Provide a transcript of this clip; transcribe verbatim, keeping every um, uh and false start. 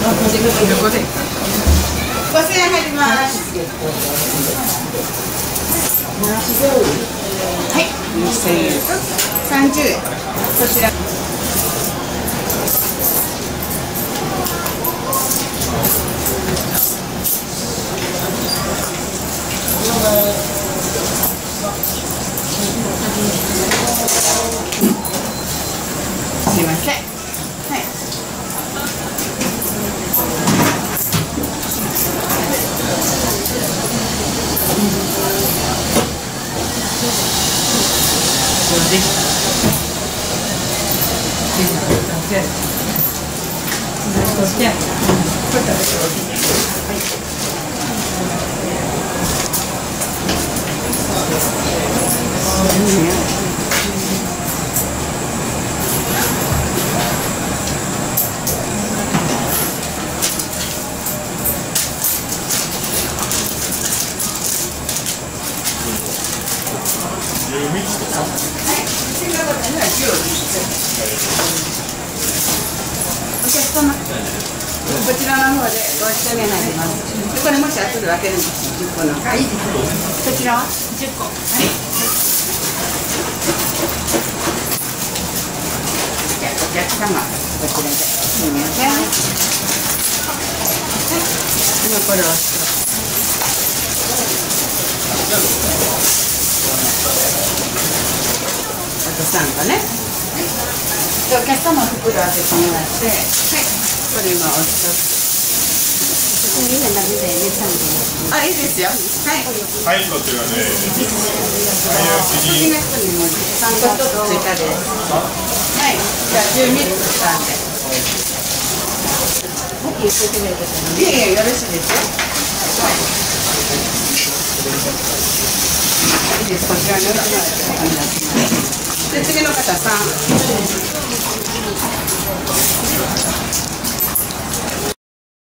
ごせん。ごせんえん入ります。はい、にせんえんとさんじゅうえん。こちら。すいません。はい。お客様、こちらの方でご一緒になります。これもし後で分けるんです。じゅっこの。はい。こちらはじゅっこ。はい。じゃあお客様、こちらで。すみません。はい。今これを。あとさんこね。で、お客様袋開けてもらって、はい、これ今押すと。あ、いいですよ。はい。 はい、こちらで。 次の人にもさんこ一つ追加です。はい。じゃあじゅうにつ使うんで。いえいえ、よろしいですよ。はい。いいです。こちらに置いてもらって。で、次の方さん。